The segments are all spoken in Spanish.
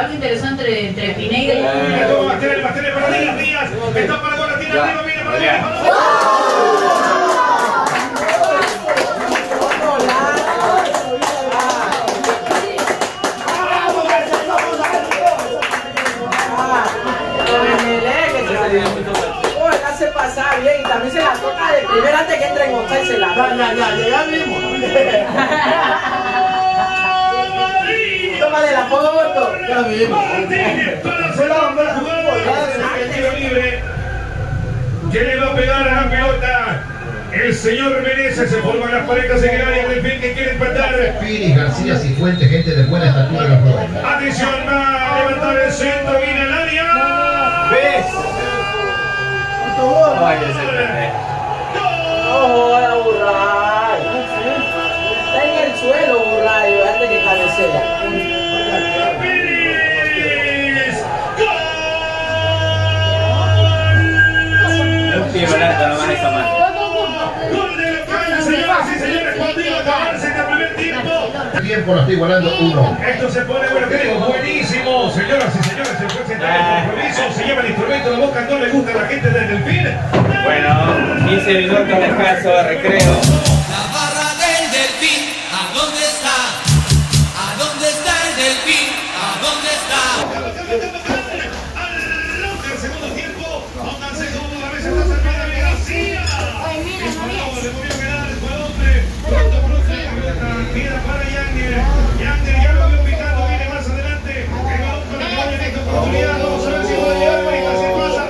Algo interesante entre Pineida y... Bastel para Díaz. Está para gol, tira arriba, viene para se pasa bien y también se la toca de primera antes que entre en Oscar y se la ya mismo. Tómale la foto. Ya mismo. ¿Quién le va a pegar a la pelota? El señor Menezes. Se forman las parejas en el área del fin que quiere empatar. Piris, García, Cifuentes, gente de buena estatura los dos. Atención, va a levantar el centro, viene al área. ¿Ves? Ay, ese pendejo. ¡Oh, la Burray! Está en el suelo, Burray, antes que cabecea. ¡Piris! ¡Gol! Un tiro largo nomás esa mano. ¡Gol de la señoras y señores! Cuando iba a acabarse este primer tiempo. El tiempo lo está igualando 1. Esto se pone bueno, creo, buenísimo. Señoras y señores, el juez está en compromiso. Se lleva el instrumento de boca, no le gusta a la gente del Delfín. Bueno, 15 minutos de descanso de recreo. La barra del Delfín, ¿a dónde está? ¿A dónde está el Delfín? ¿A dónde está? Al segundo tiempo, pónganse como la vez está cerrada de García. Le movió a quedar el hombre. Pronto, queda para Yander. Yander ya lo veo picando, viene más adelante. El balón para que vaya en esta oportunidad. Vamos a ver si puede llegar. Marita se pasa.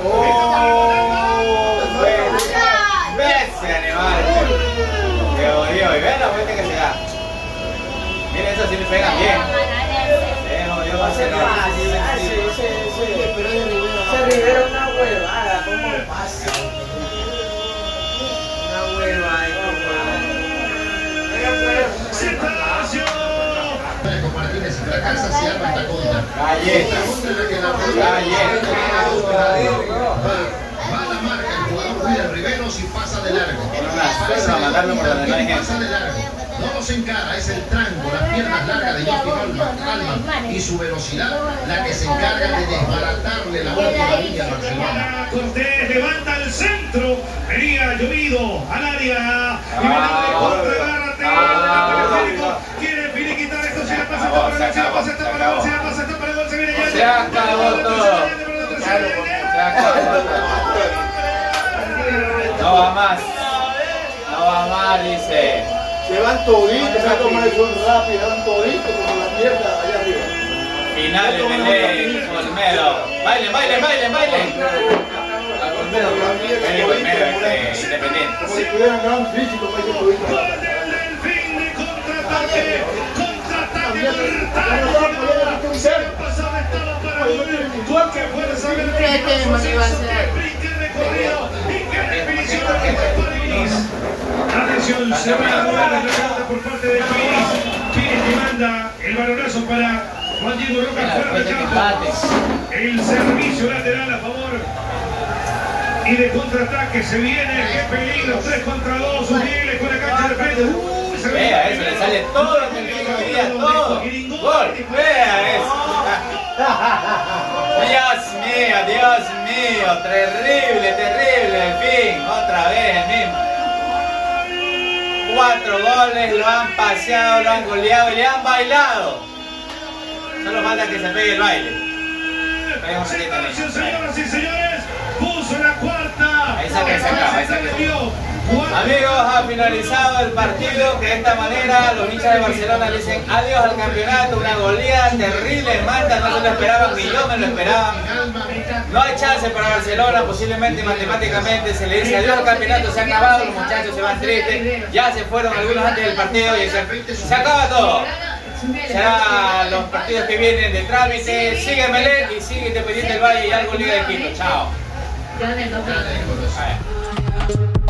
¡Ese animal! ¡Qué jodido! Y ven la vuelta que se da. Miren, eso sí le pega bien. Se jodió Barcelona. Ese Rivero es una huevada, ¿cómo pasa? Una huevada, Con Martínez y fracasa, se arma esta contra. Galleta. Va a la marca el jugador William Riveros y pasa de largo. Tiene una suerte a mandarlo por donde no hay gente. Pasa de largo. No los encara, es el tranco, las piernas largas de Jocky Alman y su velocidad la que se encarga de desbaratarle la última línea a Barcelona. Cortés levanta el centro. Venía llovido al área. Y Menezes contra quiere finiquitar esto. Si la pasa está para el gol, si la pasa está para el gol, si la pasa está para el gol, se viene ya. Se acabó todo. Se acabó todo. No va más. No va más, dice. Se van toditos, se toman eso rápido, se van toditos como la mierda allá arriba. Final de Pelé, Olmedo. Bailen, bailen, bailen, bailen. Olmedo, Independiente. Como si tuvieran gran físico, me dice todito. Gol del Delfín de contraataque. Contraataque. Pasado estaba para el gol. Qué fuerza del qué recorrido y qué definición de Piris. Atención, se va a jugar la pelota por parte de Piris. Piris que manda el balonazo para Juan Diego Roca fuera de campo. El servicio lateral a favor. Y de contraataque se viene, qué peligro, 3 contra 2, Uriel con la cancha de frente. Vea eso, le sale todo lo que el Delfín hoy día, todo. Gol, vea eso. Dios mío, terrible, terrible, Delfín, otra vez el mismo. 4 goles, lo han paseado, lo han goleado y le han bailado. Solo falta que se pegue el baile. Señoras y señores, puso la cuarta. Ahí saca, ahí saca. Amigos, ha finalizado el partido, que de esta manera los hinchas de Barcelona le dicen adiós al campeonato, una goleada terrible en Malta, no se lo esperaban, ni yo me lo esperaba. No hay chance para Barcelona, posiblemente matemáticamente se le dice adiós al campeonato, se ha acabado, los muchachos se van tristes, ya se fueron algunos antes del partido y se acaba todo. Serán los partidos que vienen de trámite, sigue Melec y sigue Independiente del Valle y algo Liga de Quito. Chao. Ya en el 2000.